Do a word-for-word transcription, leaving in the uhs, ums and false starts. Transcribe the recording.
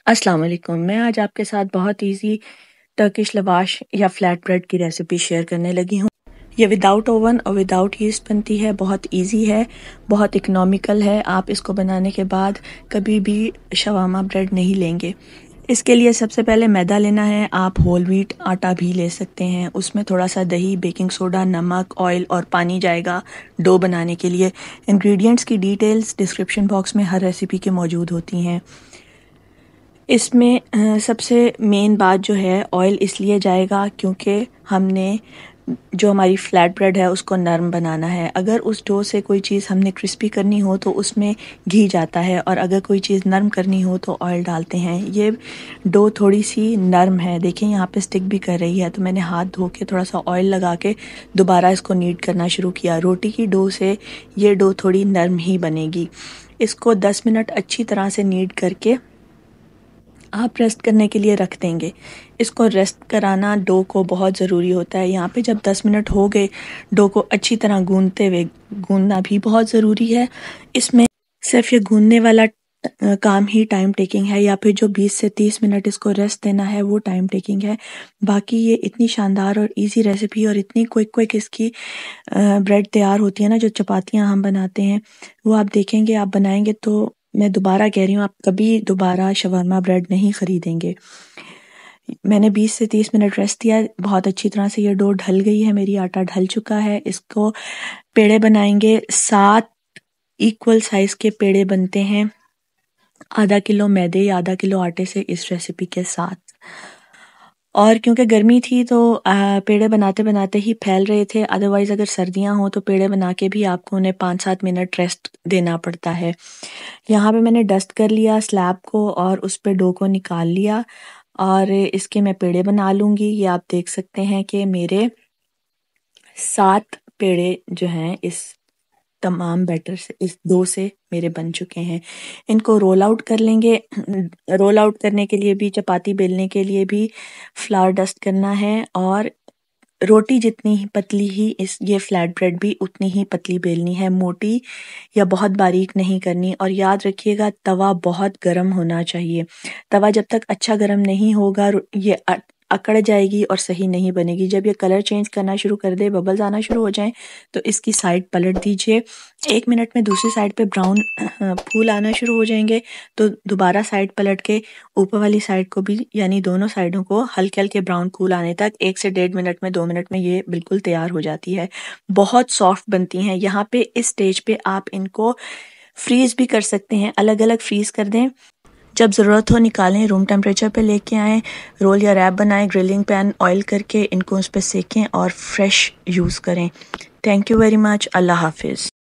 अस्सलाम वालेकुम। मैं आज आपके साथ बहुत इजी टर्किश लवाश या फ्लैट ब्रेड की रेसिपी शेयर करने लगी हूँ। ये विदाउट ओवन और विदाउट यीस्ट बनती है, बहुत इजी है, बहुत इकोनॉमिकल है। आप इसको बनाने के बाद कभी भी शवामा ब्रेड नहीं लेंगे। इसके लिए सबसे पहले मैदा लेना है। आप होल व्हीट आटा भी ले सकते हैं। उसमें थोड़ा सा दही, बेकिंग सोडा, नमक, ऑयल और पानी जाएगा डो बनाने के लिए। इंग्रेडिएंट्स की डिटेल्स डिस्क्रिप्शन बॉक्स में हर रेसिपी के मौजूद होती हैं। इसमें सबसे मेन बात जो है, ऑयल इसलिए जाएगा क्योंकि हमने जो हमारी फ्लैट ब्रेड है उसको नरम बनाना है। अगर उस डो से कोई चीज़ हमने क्रिस्पी करनी हो तो उसमें घी जाता है, और अगर कोई चीज़ नरम करनी हो तो ऑयल डालते हैं। ये डो थोड़ी सी नरम है, देखें यहाँ पे स्टिक भी कर रही है, तो मैंने हाथ धो के थोड़ा सा ऑयल लगा के दोबारा इसको नीड करना शुरू किया। रोटी की डो से ये डो थोड़ी नरम ही बनेगी। इसको दस मिनट अच्छी तरह से नीड करके आप रेस्ट करने के लिए रख देंगे। इसको रेस्ट कराना डो को बहुत ज़रूरी होता है। यहाँ पे जब दस मिनट हो गए, डो को अच्छी तरह गूंदते हुए, गूंदना भी बहुत ज़रूरी है। इसमें सिर्फ ये गूंदने वाला काम ही टाइम टेकिंग है, या फिर जो बीस से तीस मिनट इसको रेस्ट देना है वो टाइम टेकिंग है। बाकी ये इतनी शानदार और इजी रेसिपी और इतनी क्विक क्विक इसकी ब्रेड तैयार होती है ना, जो चपातियाँ हम बनाते हैं वो आप देखेंगे, आप बनाएंगे तो मैं दोबारा कह रही हूँ, आप कभी दोबारा शवारमा ब्रेड नहीं ख़रीदेंगे। मैंने बीस से तीस मिनट रेस्ट दिया, बहुत अच्छी तरह से ये डो ढल गई है मेरी, आटा ढल चुका है। इसको पेड़े बनाएंगे, सात इक्वल साइज़ के पेड़े बनते हैं आधा किलो मैदे या आधा किलो आटे से इस रेसिपी के साथ। और क्योंकि गर्मी थी तो पेड़े बनाते बनाते ही फैल रहे थे, अदरवाइज़ अगर सर्दियां हो तो पेड़े बना के भी आपको उन्हें पाँच सात मिनट रेस्ट देना पड़ता है। यहाँ पे मैंने डस्ट कर लिया स्लैब को और उस पे डो को निकाल लिया, और इसके मैं पेड़े बना लूँगी। ये आप देख सकते हैं कि मेरे सात पेड़े जो हैं इस तमाम बैटर से, इस डो से मेरे बन चुके हैं। इनको रोल आउट कर लेंगे। रोल आउट करने के लिए भी, चपाती बेलने के लिए भी फ्लावर डस्ट करना है, और रोटी जितनी ही पतली ही इस ये फ्लैट ब्रेड भी उतनी ही पतली बेलनी है, मोटी या बहुत बारीक नहीं करनी। और याद रखिएगा, तवा बहुत गर्म होना चाहिए। तवा जब तक अच्छा गर्म नहीं होगा ये अकड़ जाएगी और सही नहीं बनेगी। जब ये कलर चेंज करना शुरू कर दे, बबल्स आना शुरू हो जाएं, तो इसकी साइड पलट दीजिए। एक मिनट में दूसरी साइड पे ब्राउन फूल आना शुरू हो जाएंगे, तो दोबारा साइड पलट के ऊपर वाली साइड को भी, यानी दोनों साइडों को हल्के हल्के ब्राउन फूल आने तक एक से डेढ़ मिनट में, दो मिनट में ये बिल्कुल तैयार हो जाती है। बहुत सॉफ्ट बनती हैं। यहाँ पे इस स्टेज पे आप इनको फ्रीज भी कर सकते हैं, अलग अलग फ्रीज कर दें। जब ज़रूरत हो निकालें, रूम टेम्परेचर पे लेके आएँ, रोल या रैप बनाएं, ग्रिलिंग पैन ऑयल करके इनको उस पर सेकें और फ्रेश यूज़ करें। Thank you very much. अल्लाह हाफिज़।